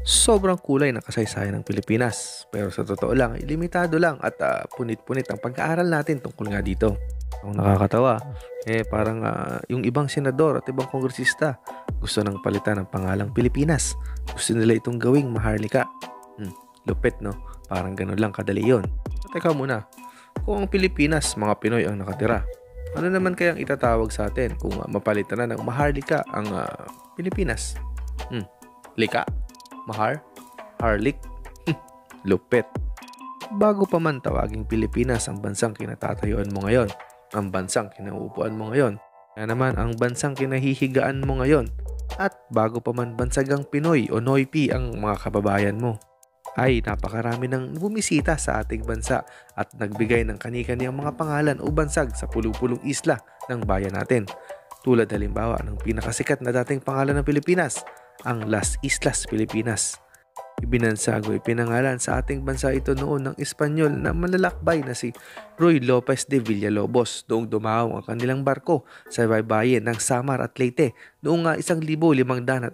Sobrang kulay ng kasaysayan ng Pilipinas. Pero sa totoo lang, ay limitado lang at punit-punit ang pag-aaral natin tungkol nga dito. Ang nakakatawa, parang yung ibang senador at ibang kongresista gusto nang palitan ng pangalang Pilipinas. Gusto nila itong gawing Maharlika. Lupit, no? Parang ganun lang kadali yun. Teka muna, kung ang Pilipinas, mga Pinoy ang nakatira, ano naman kayang itatawag sa atin kung mapalitan na ng Maharlika ang Pilipinas? Lika? Mahar? Harlik? Lupit. Bago pa man tawaging Pilipinas ang bansang kinatatayuan mo ngayon, ang bansang kinauupuan mo ngayon, kaya naman ang bansang kinahihigaan mo ngayon, at bago pa man bansagang Pinoy o Noipi ang mga kababayan mo, ay napakarami ng bumisita sa ating bansa at nagbigay ng kani-kaniyang mga pangalan o bansag sa pulong-pulong isla ng bayan natin. Tulad halimbawa ng pinakasikat na dating pangalan ng Pilipinas, ang Las Islas Pilipinas. Ibinansag o ipinangalan sa ating bansa ito noon ng Espanyol na manlalakbay na si Ruy Lopez de Villalobos noong dumaong ang kanilang barko sa baybayin ng Samar at Leyte noong 1543.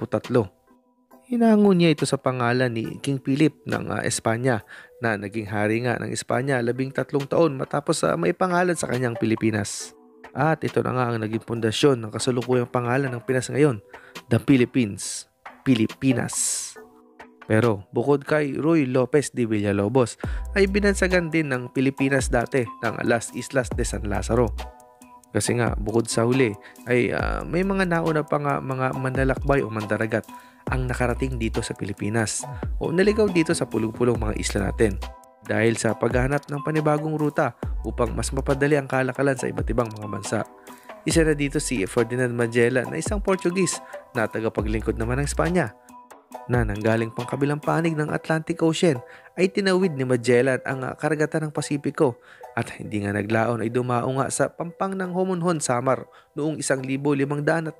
Hinango niya ito sa pangalan ni King Philip ng Espanya na naging hari nga ng Espanya 13 taon matapos may pangalan sa kanyang Pilipinas. At ito na nga ang naging pundasyon ng kasalukuyang pangalan ng Pinas ngayon, The Philippines, Pilipinas. Pero bukod kay Ruy Lopez de Villalobos ay binansagan din ng Pilipinas dati ng Las Islas de San Lazaro. Kasi nga bukod sa huli ay may mga nauna pa nga mga manlalakbay o mandaragat ang nakarating dito sa Pilipinas o naligaw dito sa pulong-pulong mga isla natin dahil sa paghahanap ng panibagong ruta upang mas mapadali ang kalakalan sa iba't ibang mga bansa. Isa na dito si Ferdinand Magellan na isang Portuguese na tagapaglingkod naman ng Espanya na nanggaling pang kabilang panig ng Atlantic Ocean ay tinawid ni Magellan ang karagatan ng Pasipiko at hindi nga naglaon ay dumao nga sa pampang ng Homonhon Samar noong 1521.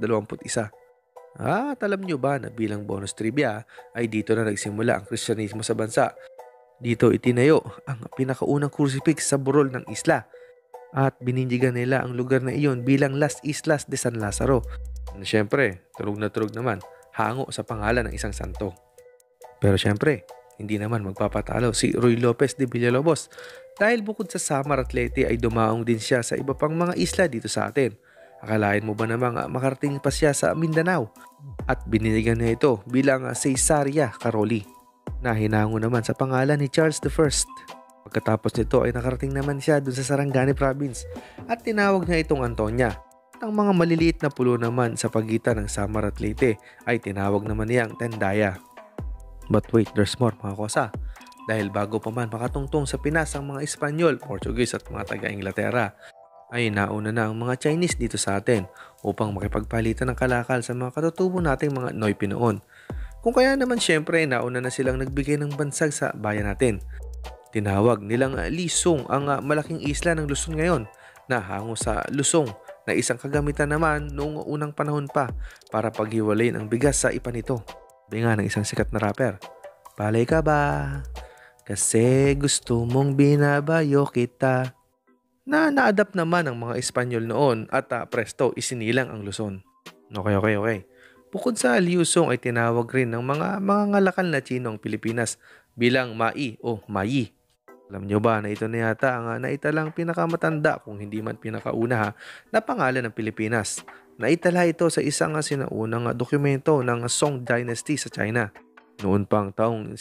At alam nyo ba na bilang bonus trivia ay dito na nagsimula ang Kristyanismo sa bansa. Dito itinayo ang pinakaunang crucifix sa burol ng isla at binindigan nila ang lugar na iyon bilang Las Islas de San Lazaro. Siyempre, turog na turog naman, hango sa pangalan ng isang santo. Pero siyempre, hindi naman magpapatalo si Ruy Lopez de Villalobos dahil bukod sa Samar at Leyte ay dumaong din siya sa iba pang mga isla dito sa atin. Akalain mo ba namang makarating pa siya sa Mindanao at biniligan niya ito bilang Caesarea Caroli na hinango naman sa pangalan ni Charles I. Pagkatapos nito ay nakarating naman siya dun sa Sarangani Province at tinawag niya itong Antonia. Ang mga maliliit na pulo naman sa pagitan ng Samar at Leyte ay tinawag naman niyang Tendaya. But wait, there's more mga kosa. Dahil bago pa man makatungtong sa Pinas ang mga Espanyol, Portuguese at mga taga-Inglaterra, ay nauna na ang mga Chinese dito sa atin upang makipagpalitan ng kalakal sa mga katutubo nating mga Noipi noon. Kung kaya naman syempre nauna na silang nagbigay ng bansag sa bayan natin. Tinawag nilang Lisong ang malaking isla ng Luzon ngayon na hango sa Lusong na isang kagamitan naman noong unang panahon pa para paghiwalayin ang bigas sa ipa nito. Sabi nga ng isang sikat na rapper, "Palay ka ba? Kasi gusto mong binabayo kita." Na na-adapt naman ng mga Espanyol noon at presto isinilang ang Luzon. Okay. Bukod sa Liusong ay tinawag rin ng mga ngalakal na Chino ang Pilipinas bilang Mai o Mayi. Alam nyo ba na ito na yata ang naitalang pinakamatanda kung hindi man pinakauna na pangalan ng Pilipinas. Naitala ito sa isang sinaunang dokumento ng Song Dynasty sa China noon pang taong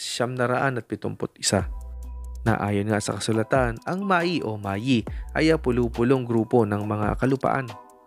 971. Na ayon nga sa kasulatan, ang Mai o Mayi ay pulu-pulong grupo ng mga kalupaan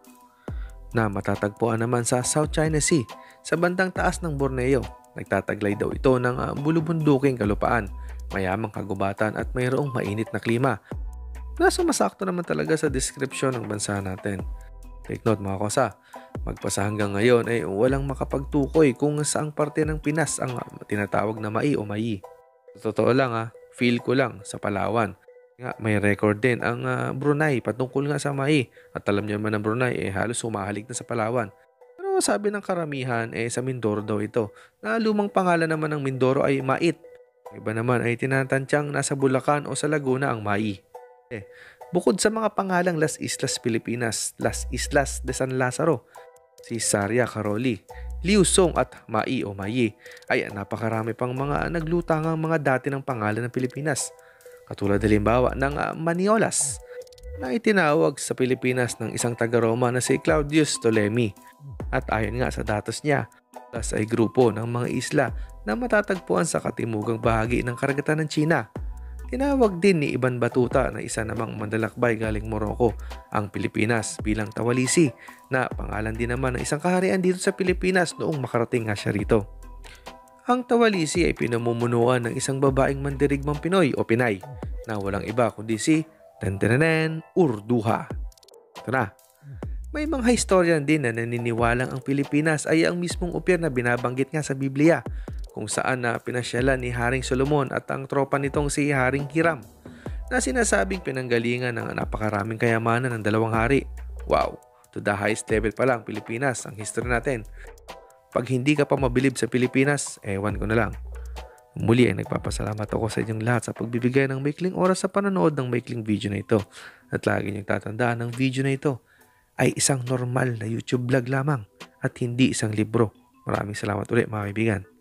na matatagpuan naman sa South China Sea sa bandang taas ng Borneo. Nagtataglay daw ito ng bulubunduking kalupaan, mayamang kagubatan at mayroong mainit na klima. Nasa masakto naman talaga sa description ng bansa natin. Take note mga kosa, magpasa hanggang ngayon ay walang makapagtukoy kung saang parte ng Pinas ang tinatawag na Mai o Mayi. Sa totoo lang feel ko lang sa Palawan. May record din ang Brunei patungkol nga sa Mai. At alam niyo naman ang Brunei halos humahalik na sa Palawan. Pero sabi ng karamihan sa Mindoro daw ito. Na lumang pangalan naman ng Mindoro ay Mait. Iba naman ay tinatansyang nasa Bulacan o sa Laguna ang Mai. Bukod sa mga pangalang Las Islas Pilipinas, Las Islas de San Lazaro, Caesarea Caroli, Liu Song at Mai o Mayi ay napakarami pang mga naglutangang mga dati ng pangalan ng Pilipinas. Katulad halimbawa ng Maniolas na itinawag sa Pilipinas ng isang taga-Roma na si Claudius Ptolemy. At ayon nga sa datos niya, Las ay grupo ng mga isla na matatagpuan sa katimugang bahagi ng karagatan ng China. Tinawag din ni Ibn Batuta na isa namang mandalakbay galing Morocco ang Pilipinas bilang Tawalisi na pangalan din naman ng isang kaharian dito sa Pilipinas noong makarating nga siya rito. Ang Tawalisi ay pinamumunuan ng isang babaeng mandirigmang Pinoy o Pinay na walang iba kundi si Urduha. Ito na. May mga historian din na naniniwalang ang Pilipinas ay ang mismong upyer na binabanggit nga sa Biblia, kung saan na pinasyalan ni Haring Solomon at ang tropa nitong si Haring Hiram na sinasabing pinanggalingan ng napakaraming kayamanan ng dalawang hari. Wow, to the highest level pa lang Pilipinas ang history natin. Pag hindi ka pa mabilib sa Pilipinas, ewan ko na lang. Muli ay nagpapasalamat ako sa inyong lahat sa pagbibigay ng maikling oras sa panonood ng maikling video na ito. At lagi niyong tatandaan ng video na ito ay isang normal na YouTube vlog lamang at hindi isang libro. Maraming salamat ulit mga kaibigan.